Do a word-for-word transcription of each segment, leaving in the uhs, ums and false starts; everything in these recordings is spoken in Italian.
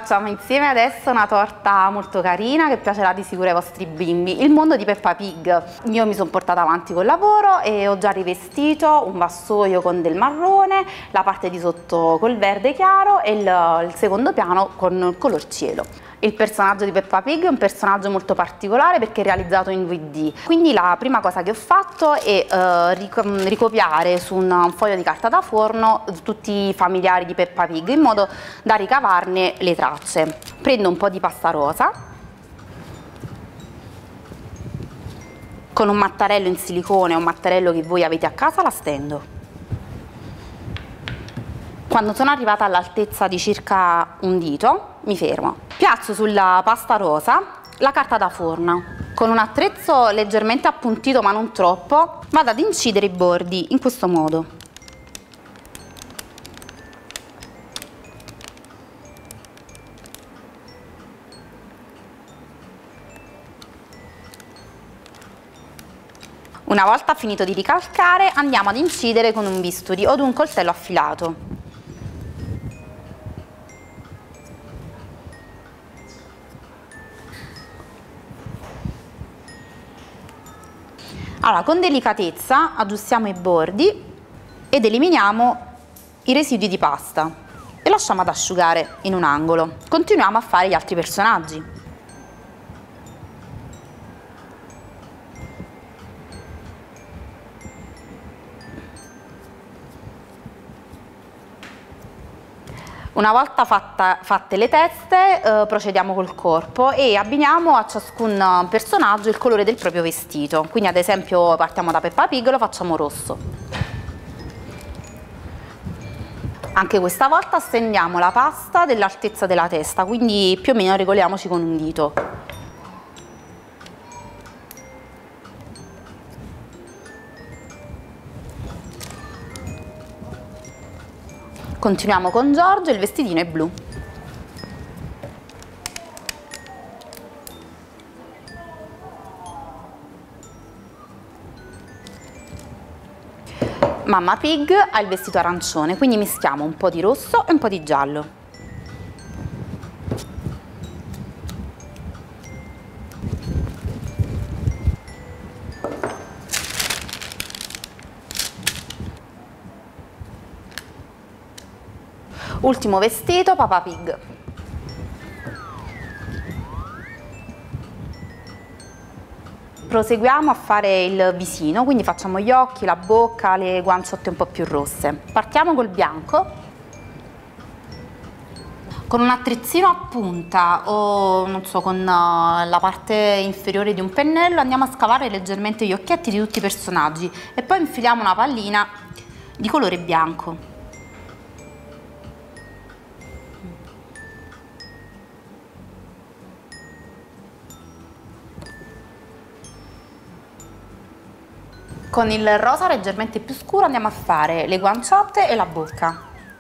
facciamo insieme adesso una torta molto carina che piacerà di sicuro ai vostri bimbi, il mondo di Peppa Pig. Io mi sono portata avanti col lavoro e ho già rivestito un vassoio con del marrone, la parte di sotto col verde chiaro e il, il secondo piano con il color cielo. Il personaggio di Peppa Pig è un personaggio molto particolare perché è realizzato in due D, quindi la prima cosa che ho fatto è eh, ricopiare su un foglio di carta da forno tutti i familiari di Peppa Pig in modo da ricavarne le tracce. Prendo un po' di pasta rosa, con un mattarello in silicone o un mattarello che voi avete a casa la stendo. Quando sono arrivata all'altezza di circa un dito mi fermo. Piazzo sulla pasta rosa la carta da forno. Con un attrezzo leggermente appuntito ma non troppo vado ad incidere i bordi in questo modo. Una volta finito di ricalcare andiamo ad incidere con un bisturi o ad un coltello affilato. Allora, con delicatezza aggiustiamo i bordi ed eliminiamo i residui di pasta e lasciamo ad asciugare in un angolo. Continuiamo a fare gli altri personaggi. Una volta fatta, fatte le teste eh, procediamo col corpo e abbiniamo a ciascun personaggio il colore del proprio vestito. Quindi ad esempio partiamo da Peppa Pig, lo facciamo rosso. Anche questa volta stendiamo la pasta dell'altezza della testa, quindi più o meno regoliamoci con un dito. Continuiamo con Giorgio, il vestitino è blu. Mamma Pig ha il vestito arancione, quindi mischiamo un po' di rosso e un po' di giallo. Ultimo vestito, Peppa Pig. Proseguiamo a fare il visino, quindi facciamo gli occhi, la bocca, le guanciotte un po' più rosse. Partiamo col bianco. Con un attrezzino a punta o non so, con la parte inferiore di un pennello andiamo a scavare leggermente gli occhietti di tutti i personaggi e poi infiliamo una pallina di colore bianco. Con il rosa leggermente più scuro andiamo a fare le guanciotte e la bocca.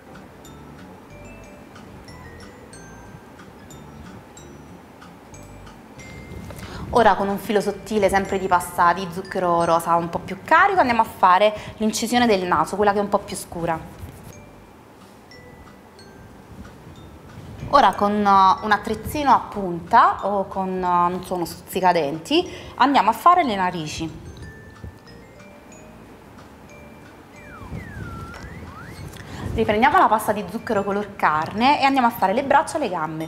Ora con un filo sottile sempre di pasta di zucchero rosa un po' più carico andiamo a fare l'incisione del naso, quella che è un po' più scura. Ora con un attrezzino a punta o con non so, uno stuzzicadenti andiamo a fare le narici. Riprendiamo la pasta di zucchero color carne e andiamo a fare le braccia e le gambe.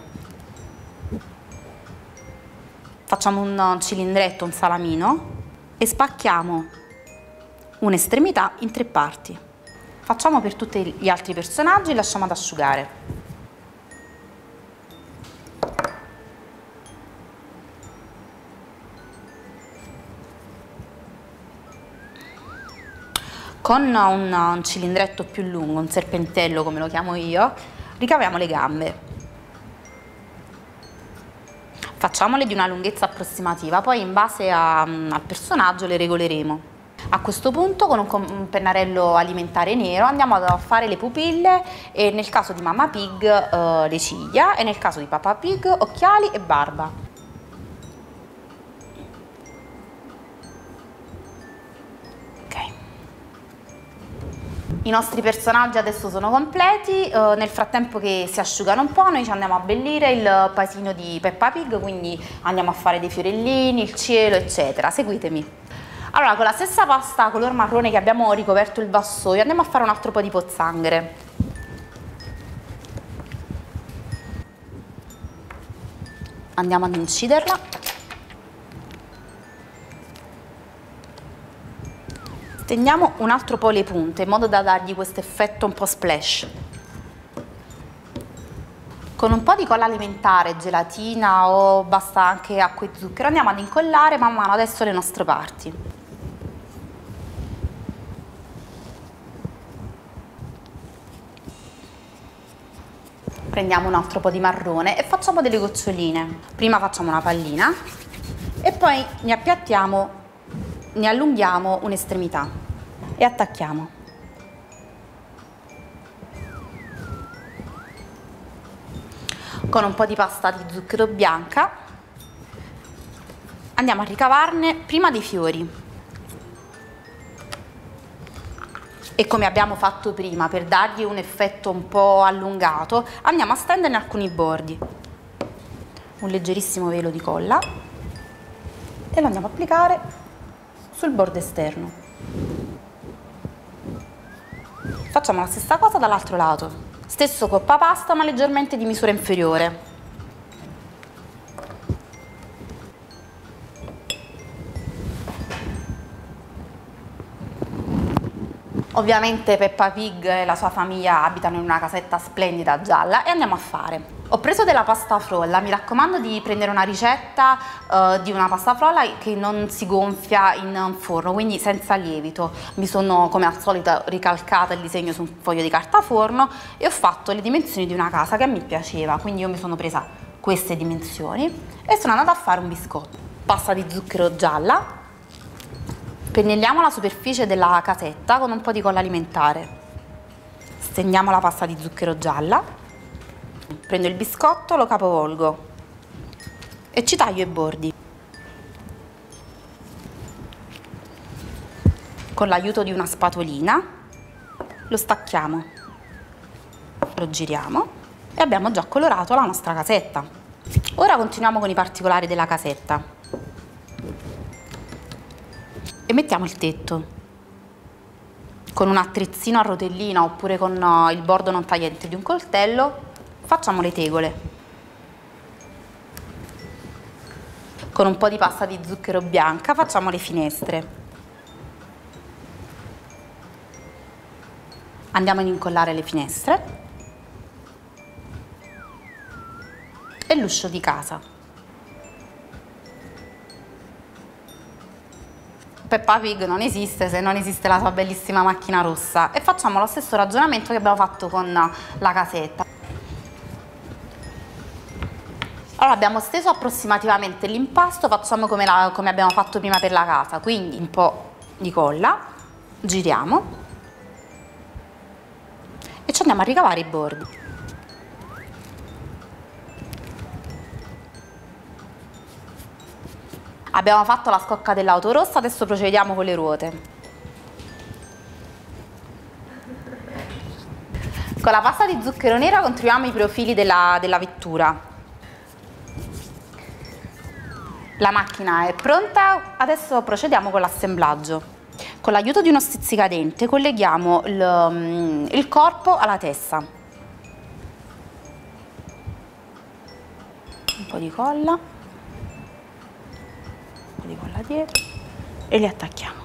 Facciamo un cilindretto, un salamino e spacchiamo un'estremità in tre parti. Facciamo per tutti gli altri personaggi e lasciamo ad asciugare. Con un, un cilindretto più lungo, un serpentello come lo chiamo io, ricaviamo le gambe. Facciamole di una lunghezza approssimativa, poi in base a, al personaggio le regoleremo. A questo punto con un, un pennarello alimentare nero andiamo a fare le pupille e nel caso di Mamma Pig eh, le ciglia e nel caso di Peppa Pig occhiali e barba. I nostri personaggi adesso sono completi, eh, nel frattempo che si asciugano un po' noi ci andiamo a abbellire il paesino di Peppa Pig, quindi andiamo a fare dei fiorellini, il cielo eccetera, seguitemi. Allora, con la stessa pasta color marrone che abbiamo ricoperto il vassoio andiamo a fare un altro po' di pozzanghere. Andiamo ad inciderla. Stendiamo un altro po' le punte in modo da dargli questo effetto un po' splash. Con un po' di colla alimentare, gelatina o basta anche acqua e zucchero andiamo ad incollare man mano adesso le nostre parti. Prendiamo un altro po' di marrone e facciamo delle goccioline. Prima facciamo una pallina e poi ne appiattiamo, ne allunghiamo un'estremità e attacchiamo. Con un po' di pasta di zucchero bianca andiamo a ricavarne prima dei fiori. E come abbiamo fatto prima, per dargli un effetto un po' allungato, andiamo a stenderne alcuni bordi. Un leggerissimo velo di colla e lo andiamo a applicare sul bordo esterno. Facciamo la stessa cosa dall'altro lato. Stesso coppa pasta ma leggermente di misura inferiore. Ovviamente Peppa Pig e la sua famiglia abitano in una casetta splendida gialla e andiamo a fare. Ho preso della pasta frolla, mi raccomando di prendere una ricetta uh, di una pasta frolla che non si gonfia in forno, quindi senza lievito. Mi sono come al solito ricalcata il disegno su un foglio di carta forno e ho fatto le dimensioni di una casa che a me piaceva, quindi io mi sono presa queste dimensioni e sono andata a fare un biscotto. Pasta di zucchero gialla. Pennelliamo la superficie della casetta con un po' di colla alimentare. Stendiamo la pasta di zucchero gialla. Prendo il biscotto, lo capovolgo e ci taglio i bordi. Con l'aiuto di una spatolina lo stacchiamo, lo giriamo e abbiamo già colorato la nostra casetta. Ora continuiamo con i particolari della casetta. E mettiamo il tetto con un attrezzino a rotellina oppure con il bordo non tagliente di un coltello. Facciamo le tegole con un po' di pasta di zucchero bianca. Facciamo le finestre. Andiamo ad incollare le finestre e l'uscio di casa. Peppa Pig non esiste se non esiste la sua bellissima macchina rossa e facciamo lo stesso ragionamento che abbiamo fatto con la casetta. Allora abbiamo steso approssimativamente l'impasto, facciamo come, la, come abbiamo fatto prima per la casa, quindi un po' di colla, giriamo e ci andiamo a ricavare i bordi. Abbiamo fatto la scocca dell'auto rossa, adesso procediamo con le ruote. Con la pasta di zucchero nero controlliamo i profili della, della vettura. La macchina è pronta, adesso procediamo con l'assemblaggio. Con l'aiuto di uno stizzicadente colleghiamo il, il corpo alla testa. Un po' di colla. Di colla dietro e li attacchiamo.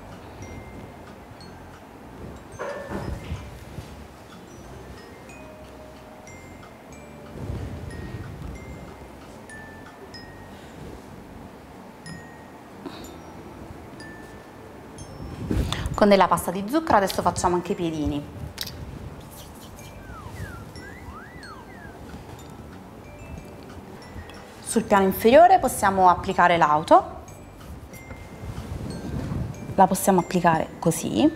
Con della pasta di zucchero adesso facciamo anche i piedini. Sul piano inferiore possiamo applicare l'auto. La possiamo applicare così.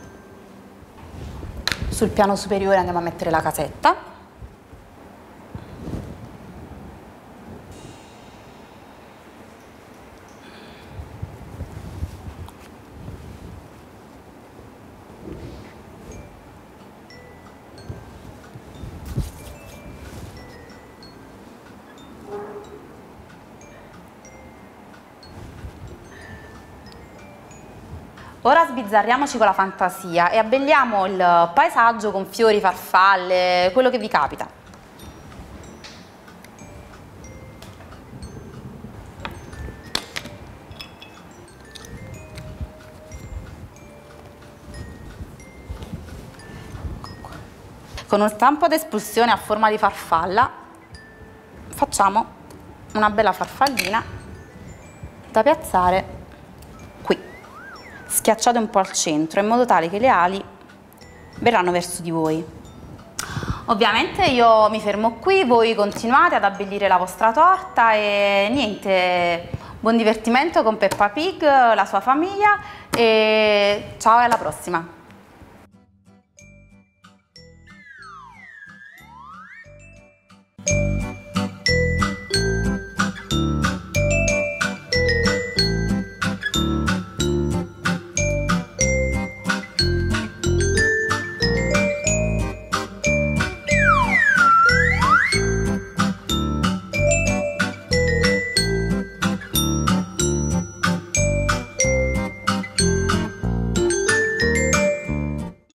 Sul piano superiore andiamo a mettere la casetta. Ora sbizzarriamoci con la fantasia e abbelliamo il paesaggio con fiori, farfalle, quello che vi capita. Con un stampo ad espulsione a forma di farfalla facciamo una bella farfallina da piazzare qui, schiacciate un po' al centro in modo tale che le ali verranno verso di voi. Ovviamente io mi fermo qui, voi continuate ad abbellire la vostra torta e niente, buon divertimento con Peppa Pig, la sua famiglia e ciao e alla prossima!